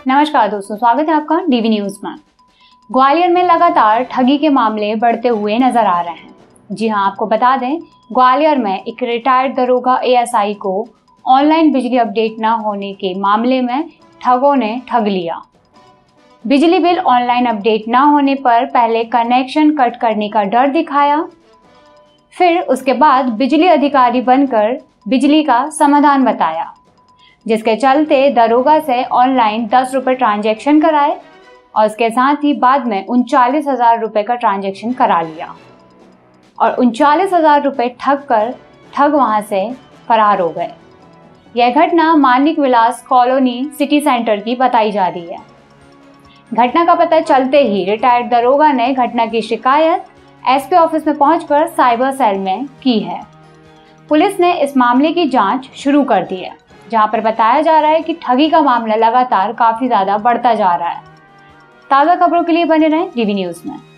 नमस्कार दोस्तों, स्वागत है आपका डीवी न्यूज में। ग्वालियर में लगातार ठगी के मामले बढ़ते हुए नजर आ रहे हैं। जी हां, आपको बता दें, ग्वालियर में एक रिटायर्ड दरोगा एएसआई को ऑनलाइन बिजली अपडेट न होने के मामले में ठगों ने ठग लिया। बिजली बिल ऑनलाइन अपडेट न होने पर पहले कनेक्शन कट करने का डर दिखाया, फिर उसके बाद बिजली अधिकारी बनकर बिजली का समाधान बताया, जिसके चलते दरोगा से ऑनलाइन 10 रुपये ट्रांजैक्शन कराए और उसके साथ ही बाद में 39,000 रुपये का ट्रांजैक्शन करा लिया और 39,000 रुपये ठग वहां से फरार हो गए। यह घटना Manik Vilas colony city centre की बताई जा रही है। घटना का पता चलते ही रिटायर्ड दरोगा ने घटना की शिकायत एसपी ऑफिस में पहुंचकर साइबर सेल में की है। पुलिस ने इस मामले की जांच शुरू कर दी है, जहां पर बताया जा रहा है कि ठगी का मामला लगातार काफी ज्यादा बढ़ता जा रहा है। ताज़ा खबरों के लिए बने रहें डीवी न्यूज में।